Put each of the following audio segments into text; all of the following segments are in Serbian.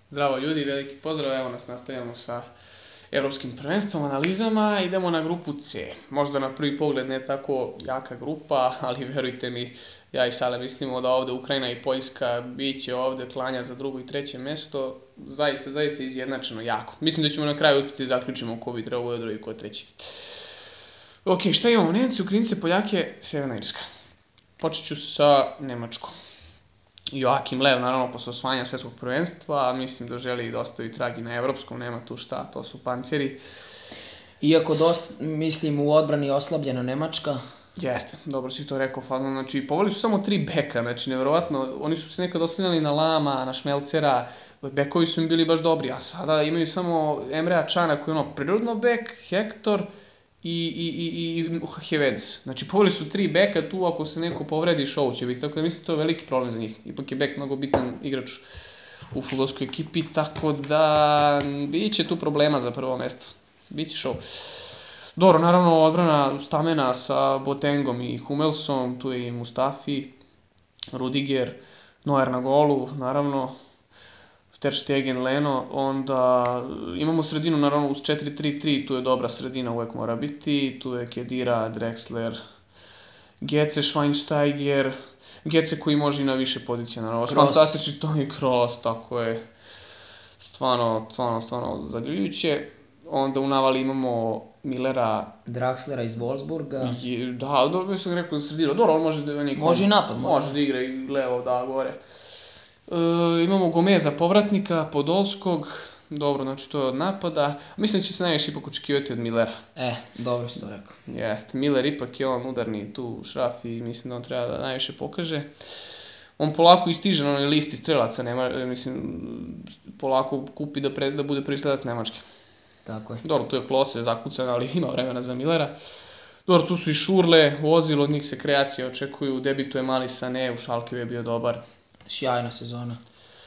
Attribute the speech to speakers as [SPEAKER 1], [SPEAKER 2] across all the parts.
[SPEAKER 1] Zdravo ljudi, veliki pozdrav, evo nas nastavljamo sa evropskim prvenstvom, analizama, idemo na grupu C. Možda na prvi pogled ne tako jaka grupa, ali verujte mi, ja i Sale mislimo da ovde Ukrajina i Poljska bit će ovde klanja za drugo i treće mesto, zaista izjednačeno jako. Mislim da ćemo na kraju uspjeti zaključimo ko bi trebao bude drugi i ko treći. Ok, šta imamo? Nemci, Ukrajince, Poljake, Severna Irska. Počet ću sa Nemačkom. Joakim Lev, naravno, posle osvajanja svetskog prvenstva, mislim da želi da ostavi trag i na evropskom, nema tu šta, to su panceri.
[SPEAKER 2] Iako mislim u odbrani oslabljena Nemačka.
[SPEAKER 1] Jeste, dobro si to rekao, fazno, znači, poveli su samo 3 beka, znači, nevjerovatno, oni su se nekad oslanjali na Lama, na Šmelcera, bekovi su im bili baš dobri, a sada imaju samo Emrea Cana koji je prirodno bek, Hector i Hevedes. Znači, poveli su 3 beka tu, ako se neko povredi, show će biti, tako da mislim to je veliki problem za njih. Ipak je bek mnogo bitan igrač u fudbalskoj ekipi, tako da bit će tu problema za prvo mesto. Biće show. Dobro, naravno, odbrana stamena sa Botengom i Hummelsom, tu je i Mustafi, Rudiger, Neuer na golu, naravno, Ter Stegen, Leno, onda imamo sredinu, naravno, uz 4-3-3, tu je dobra sredina, uvek mora biti, tu je Kedira, Drexler, Gece, Schweinsteiger, Gece koji može i na više pozicija, naravno, fantastični Toni Kroos, tako je, stvarno zadivljujuće. Onda u navali imamo Millera,
[SPEAKER 2] Draxlera iz Wolfsburga.
[SPEAKER 1] Da, dobro bih sam rekao za sredinu, dobro, on može da...
[SPEAKER 2] Može i napad.
[SPEAKER 1] Može da igra i levo, da, gore. Imamo Gomeza povratnika, Podolskog, dobro, znači to je od napada. Mislim da će se najviše ipak očekivati od Millera.
[SPEAKER 2] Dobro si to rekao.
[SPEAKER 1] Jeste, Miller ipak je on udarni tu šraf i mislim da on treba da najviše pokaže. On polako istiže na onoj listi strelaca, mislim, polako kupi da bude prvi strelac Nemačke.
[SPEAKER 2] Tako je.
[SPEAKER 1] Dobro, tu je Klose zakucan, ali ima vremena za Millera. Dobro, tu su i Šurle, Ozil, od njih se kreacije očekuju, debituje mali Sané, u Schalkeu je bio dobar.
[SPEAKER 2] Sjajna sezona.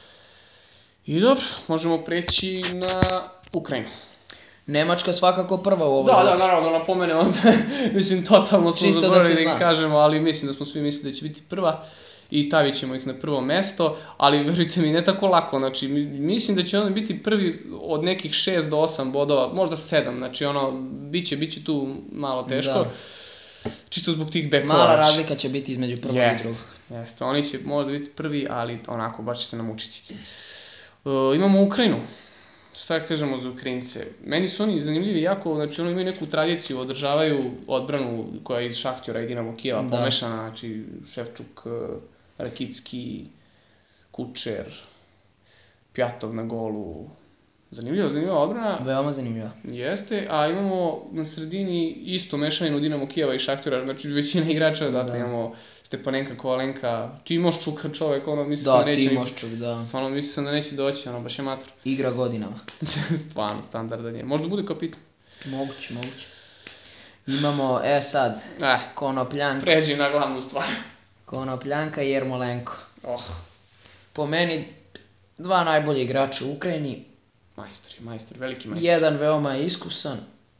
[SPEAKER 1] I dobro, možemo preći na Ukrajinu.
[SPEAKER 2] Nemačka svakako prva u ovoj.
[SPEAKER 1] Da, naravno, da napomene onda, mislim, totalno smo zaboravili da im kažemo, ali mislim da smo svi mislili da će biti prva i stavit ćemo ih na prvo mesto, ali verujte mi, ne tako lako, znači, mislim da će oni biti prvi od nekih 6 do 8 bodova, možda 7, znači, bit će tu malo teško, čisto zbog tih bekova.
[SPEAKER 2] Mala razlika će biti između prvog i drugog.
[SPEAKER 1] Jeste, oni će možda biti prvi, ali onako, baš će se namučiti. Imamo Ukrajinu. Šta kažemo za Ukrajince? Meni su oni zanimljivi jako, znači oni imaju neku tradiciju, održavaju odbranu koja je iz Šahtjora i Dinamo Kijeva pomešana, znači Ševčuk, Rakicki, Kučer, Pjatov na golu. Zanimljiva odbrana.
[SPEAKER 2] Veoma zanimljiva.
[SPEAKER 1] Jeste, a imamo na sredini isto mešaninu Dinamo Kijeva i Šahtjora, znači većina igrača, dakle imamo Stepanenka, Kovalenka, Timoščuk čovjek, misli sam da neće...
[SPEAKER 2] Da, Timoščuk, da.
[SPEAKER 1] Stvarno, misli sam da neće doći, baš je mator.
[SPEAKER 2] Igra godinama.
[SPEAKER 1] Stvarno, standardan je. Možda bude kapitan.
[SPEAKER 2] Moguće. Imamo, sad, Konopljanka.
[SPEAKER 1] Pređi na glavnu stvar.
[SPEAKER 2] Konopljanka i Jermolenko. Po meni, 2 najbolje igrača u Ukrajini.
[SPEAKER 1] Majstori, veliki majstori.
[SPEAKER 2] Jedan veoma iskusan.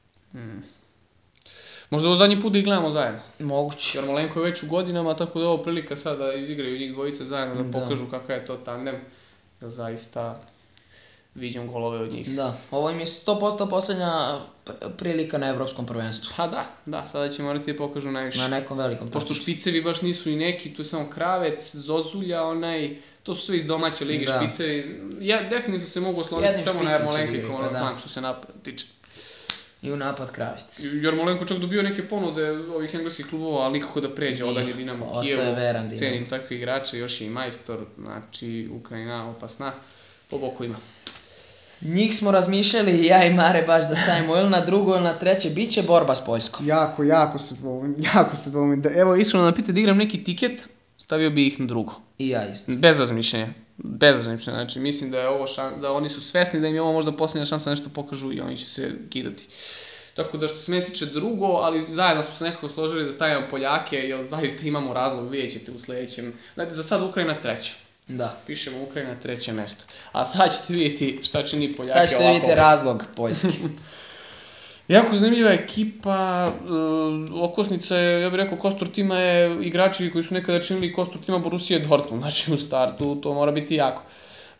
[SPEAKER 1] Možda ovo zadnji put da ih gledamo zajedno.
[SPEAKER 2] Moguće.
[SPEAKER 1] Jermolenko je već u godinama, tako da je ovo prilika sad da izigraju njih dvojica zajedno, da pokažu kakav je to tandem. Da zaista viđam golove od njih.
[SPEAKER 2] Da, ovo im je 100% posljednja prilika na evropskom prvenstvu.
[SPEAKER 1] Pa da, sada će morati da pokažu najviše.
[SPEAKER 2] Na nekom velikom takmičenju.
[SPEAKER 1] Pošto špicevi baš nisu i neki, tu je samo Kravec, Zozulja, to su sve iz domaće lige špicevi. Ja definitivno se mogu osloniti samo na Jermolenko i Konopljanku što se napad tiče.
[SPEAKER 2] I u napad Kravic.
[SPEAKER 1] Jermolenko čak dobio neke ponude ovih engleskih klubova, ali nikako da pređe odalje Dinamo Kijevo.
[SPEAKER 2] Ostaje veran Dinamo.
[SPEAKER 1] Cenim takve igrače, još je i majstor, znači Ukrajina opasna, po boku ima.
[SPEAKER 2] Njih smo razmišljali, ja i Mare baš da stavimo ili na drugo ili na treće, bit će borba s Poljskom.
[SPEAKER 1] Jako se dvoumim. Evo, iskreno da pite da igram neki tiket, stavio bi ih na drugo.
[SPEAKER 2] I ja isto.
[SPEAKER 1] Bez razmišljenja, znači mislim da je ovo da oni su svesni da im je ovo možda posljednja šansa nešto pokažu i oni će se kidati. Tako da što se mene tiče drugo, ali zajedno smo se nekako složili da stavimo Poljake, jer zaista imamo razlog, vidjet ćete u sledećem. Znači za sad Ukrajina treća.
[SPEAKER 2] Da.
[SPEAKER 1] Pišemo Ukrajina treće mesto. A sad ćete vidjeti šta čini Poljake
[SPEAKER 2] ovako. Sad ćete vidjeti razlog Poljske.
[SPEAKER 1] Jako zanimljiva ekipa, okosnica je, ja bih rekao, kostur tima je igrači koji su nekada činili kostur tima Borussia Dortmund, znači u startu to mora biti jako.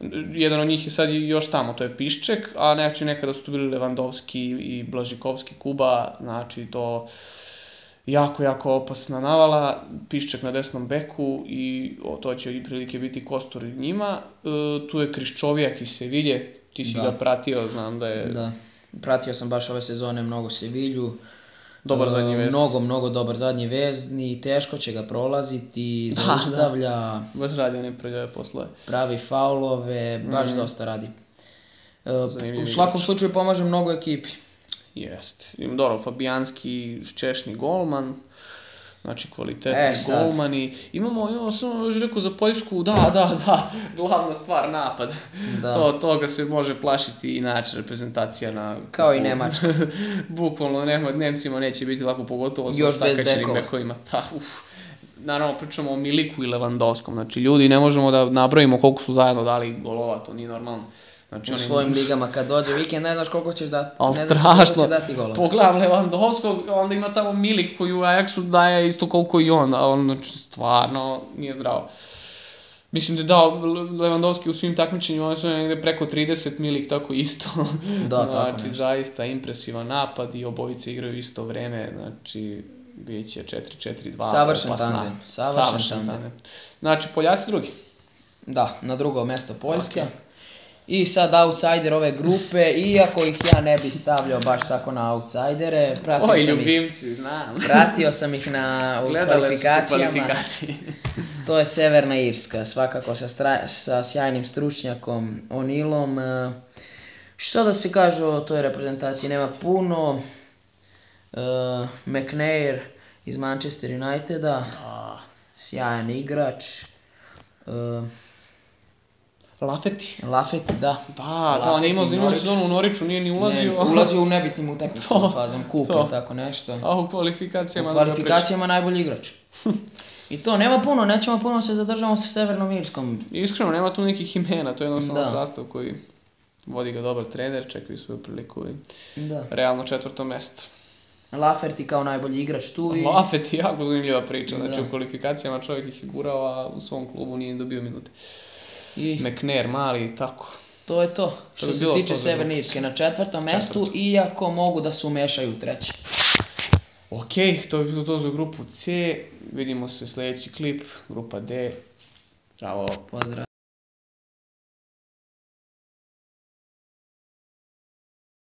[SPEAKER 1] jedan od njih je sad još tamo, to je Pišček, a znači nekada su tu bili Levandovski i Blažikovski, Kuba, znači to jako, jako opasna navala, Pišček na desnom beku i to će i prilike biti kostur njima. Tu je Kriščovijak iz Sevilje, ti si ga pratio, znam da je...
[SPEAKER 2] Da, pratio sam baš ove sezone mnogo Sevilju.
[SPEAKER 1] Dobar zadnji vezni.
[SPEAKER 2] Mnogo dobar zadnji vezni, teško će ga prolaziti, zaustavlja.
[SPEAKER 1] Baš radi one prljave poslove.
[SPEAKER 2] Pravi faulove, baš dosta radi. U svakom slučaju pomaže mnogo ekipi.
[SPEAKER 1] Jeste. Dobro, Fabijanski, češni golman, znači kvalitetni golmani. Imamo samo još rekao za Poljsku, da, glavna stvar, napad. Toga se može plašiti i način reprezentacija na...
[SPEAKER 2] Kao i Nemačka.
[SPEAKER 1] Bukvalno, Nemcima neće biti lako, pogotovo sa sakačenim bekovima. Naravno, pričamo o Miliku i Levandovskom, znači ljudi ne možemo da nabrojimo koliko su zajedno dali golova, to nije normalno.
[SPEAKER 2] U svojim ligama kad dođe vikend ne znaš koliko ćeš dati,
[SPEAKER 1] ne znaš koliko će dati golova. Pogledam Levandovskog, onda ima tamo Milik koji u Ajaxu daje isto koliko i on, a on stvarno nije zdravo. Mislim da je dao Levandovski u svim takmičenjima, on su negde preko 30, Milik tako isto. Znači zaista impresivan napad i obojice igraju isto vreme, znači bit će 4-4-2. Savršen tandem. Znači Poljaci drugi.
[SPEAKER 2] Da, na drugo mesto Poljska. I sad outsider ove grupe, iako ih ja ne bi stavljao baš tako na outsidere, pratio sam ih u kvalifikacijama. To je Severna Irska, svakako sa sjajnim stručnjakom O'Neillom. Što da se kaže o toj reprezentaciji, nema puno. McNair iz Manchester Uniteda, sjajan igrač. Lafeti, da.
[SPEAKER 1] Da, on je imao sezonu u Noriću, nije ni ulazio.
[SPEAKER 2] Ulazio u nebitnim utakmicama fazom, kup ili tako nešto.
[SPEAKER 1] A u kvalifikacijama?
[SPEAKER 2] U kvalifikacijama najbolji igrač. I to, nema puno, nećemo puno se zadržavamo sa Severnom Irskom.
[SPEAKER 1] Iskreno, nema tu nekih imena, to je jednostavno sastav koji vodi ga dobar trener, čekaju svoju priliku i realno 4. mesto.
[SPEAKER 2] Lafferty kao najbolji igrač tu i...
[SPEAKER 1] Lafferty je jako zanimljiva priča, znači u kvalifikacijama čovjek ih je gurao, a u svom klubu nije dobio minute. McNair, mali i tako.
[SPEAKER 2] To je to, što se tiče Severne Irske, na 4. mestu, iako mogu da se umešaju u 3.
[SPEAKER 1] Ok, to je bilo to za grupu C, vidimo se sljedeći klip, grupa D. Ćao.
[SPEAKER 2] Pozdrav.